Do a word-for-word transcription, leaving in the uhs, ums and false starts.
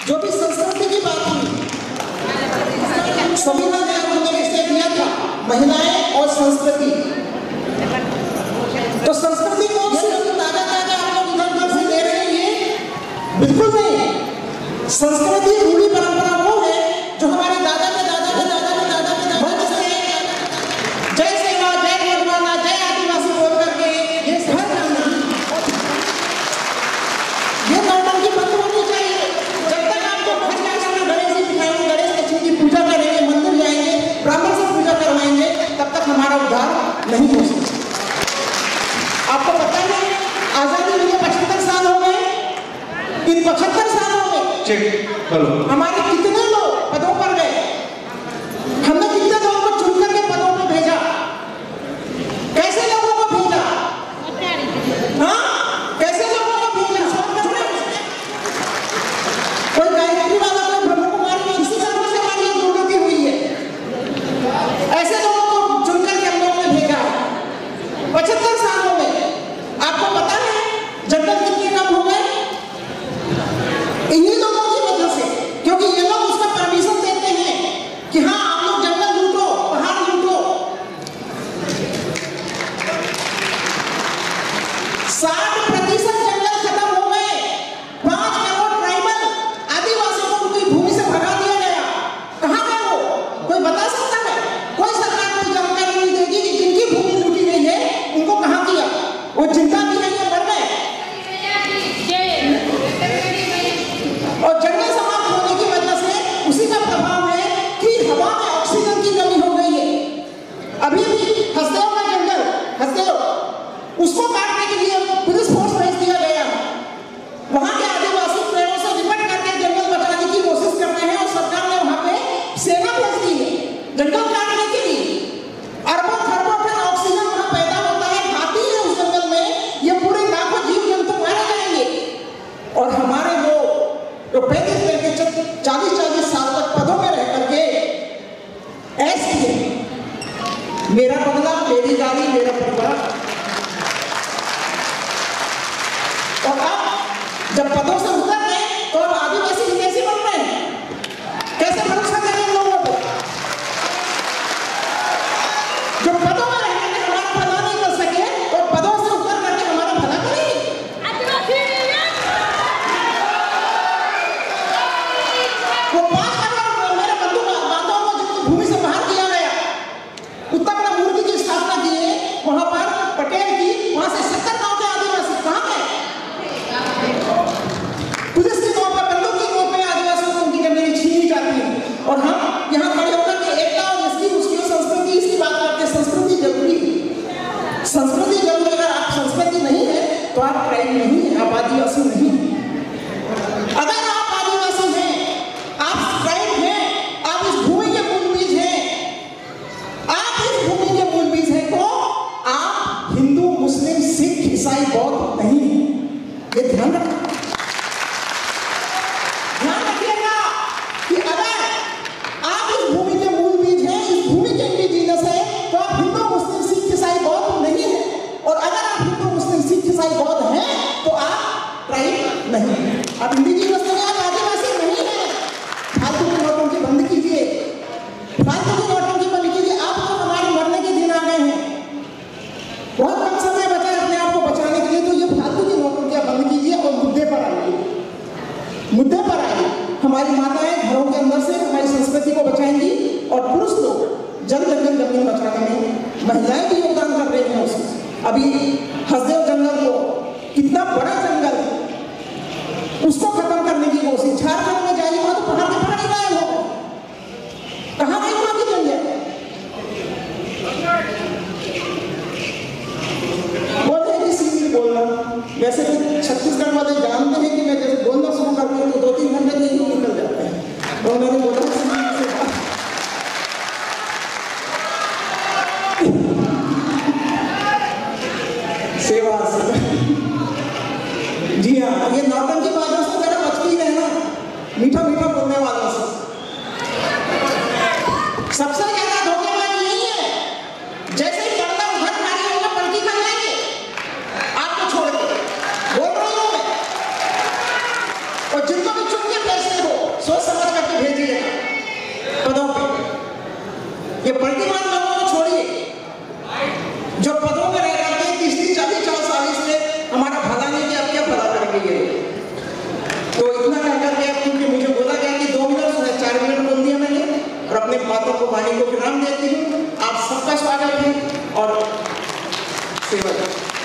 जो भी संस्कृति की बात हुई, संविधान ने आपको विषय दिया था महिलाएं और संस्कृति। तो संस्कृति को ताजा ताजा आप लोग इधर उधर से ले रहे हैं, ये बिल्कुल नहीं। संस्कृति रूढ़ी परंपरा वो है जो हमारे दादा के दादा के दादा के दादा के दादा से जय सेवा, जय गोरवाना, जय आदिवासी बोल करके ये घर ये नौटंकी बंद होनी चाहिए। जब तक आपको घर जाकर गणेश जी दिखाएंगे, गणेश लक्ष्मी की पूजा करेंगे, मंदिर जाएंगे, ब्राह्मण से पूजा करवाएंगे, तब तक हमारा उद्धार नहीं हो सकता। आपको पता है आजादी मिले पचहत्तर साल हो गए। इन पचहत्तर सालों में हमारे कितने लोग पदों पर गए, हमने कितने लोगों को चुन करके पदों पर भेजा, कैसे लोगों को भेजा, हाँ कैसे लोगों को भेजा। कोई गायत्री वाला, कोई ब्रह्म कुमारी, किसी तरह से हमारी दुर्गति हुई है। ऐसे लोगों को चुन करके हम लोगों ने भेजा पचहत्तर सालों में। आपको पता है जंगल कितने कम हो गए? इन्हीं लोगों की वजह से, क्योंकि ये लोग उसका परमिशन देते हैं कि हाँ आप लोग जंगल लूटो, पहाड़ लूटो। साठ प्रतिशत जंगल खत्म हो गए। पांच करोड़ ट्राइबल आदिवासियों को उनकी भूमि से भगा दिया गया। कहाँ गए वो? कोई बता सकता है? कोई सरकार कोई जानकारी नहीं देगी कि जिनकी भूमि लूटी गई है उनको कहाँ किया। वो जिंदा भी नहीं है, मर गए। और जंगल समाप्त होने की वजह से उसी का प्रभाव है कि हवा में ऑक्सीजन की कमी हो गई है। अभी भी हसदेव का जंगल, हसदेव, उसको काटने के लिए पुलिस फोर्स भेज दिया गया। वहां के आदिवासी पेड़ों से निपट करके जंगल बचाने की कोशिश कर रहे हैं और सरकार ने वहां पे सेना भेज दी है जंगल काटने के लिए। अरबों खरबों टन ऑक्सीजन वहां पैदा होता है, खाती है उस जंगल में, ये पूरे लाखों जीव जंतु मारे जाएंगे। और हमारे लोग जो पैंतीस पैंतीस चालीस चालीस साल तक पदों में रह करके ऐसे ही मेरा बंगला, मेरी गाड़ी, मेरा परिवार। और अब जब पदों से उतर गए तो अब आदिवासी विदेशी बन रहे हैं। कैसे भरोसा करें इन लोगों को जो पदों में रहने के हमारा भला नहीं कर सके और पदों से उतर करके हमारा भला करेंगे? वो पांच करोड़ मेरे बंधु बांधवों को जिनको भूमि से बाहर किया गया, उत्तर बड़ा मूर्ति की स्थापना किए वहां पर पटेल की, वहां से सत्तर गांव के आदिवासी कहां गए? पुलिस की नोक पर, बंदूक की नोक पे आदिवासियों को उनकी जमीन छीनी जाती है। और हम यहाँ खड़े होकर के एकता और इसकी उसकी संस्कृति इसकी बात करते हैं। संस्कृति जरूरी है, संस्कृति जरूरी। अगर आप संस्कृति नहीं है तो आप ट्राइब नहीं है, आप आदिवासी नहीं है। अगर आप आदिवासी हैं, आप ट्राइब हैं, आप इस भूमि के मूल बीज हैं, आप इस भूमि के मूल बीज हैं, तो आप हिंदू, मुस्लिम, सिख, ईसाई, बौद्ध नहीं है। ये ध्यान रखना, ध्यान रखिएगा कि अगर आप इस भूमि के मूल बीज हैं, इस भूमि के इंडिजिनस है, तो आप हिंदू, मुस्लिम, सिख, ईसाई, बौद्ध नहीं है। और अगर आप हिंदू, मुस्लिम, सिख, ईसाई, बौद्ध हैं तो आप ट्राइब नहीं है, आप इंडिजिनस नहीं, आप आदिवासी नहीं है। फालतू की नोटों की बंद कीजिए, फालतू की नोटों की बंद कीजिए। आप तो हमारे मरने के दिन आ गए हैं, बहुत कम समय बचा है अपने आप को बचाने के लिए। तो ये फालतू की नोटों की बंद कीजिए और मुद्दे पर आइए, मुद्दे पर आइए। हमारी माताएं घरों के अंदर से हमारी संस्कृति को बचाएंगी और पुरुष लोग जल जंगल जमीन बचाने में महिलाएं भी योगदान कर रही हैं उसमें। अभी हसदेव जंगल को, कितना बड़ा जंगल है, उसको खत्म करने की कोशिश। झारखंड में जाइए, वहां तो पहाड़ के पहाड़ गायब हो गए। कहां गई वहां की जंगल? बोलते हैं कि सिंधी बोलना, वैसे तो छत्तीसगढ़ वाले जानते हैं कि मैं जैसे बोलना शुरू करती हूँ तो दो तीन घंटे में ही निकल जाते हैं। तो मैंने बोला सेवा सेवा। जी हाँ, ये नौटंकी बातों से जरा बच के ही रहना, मीठा मीठा बोलने वालों से। सबसे ज्यादा धोखेबाज यही है, जैसे ही पर्दा उधर भारी होगा पलटी कर लेंगे आपको छोड़ के। बोल रही हूँ मैं, और जिनको भी चुन के पैसे दो ये प्रतिमान लोगों को छोड़िए, जो पदों में रह जाते हैं तीस तीस चालीस चालीस चालीस में हमारा भला नहीं किया, अब क्या भला करेंगे ये। तो इतना कहकर के, क्योंकि मुझे बोला गया कि दो मिनट है, चार मिनट बोल दिया मैंने और अपने बातों को वाणी को विराम देती हूँ। आप सबका स्वागत है और सेवा।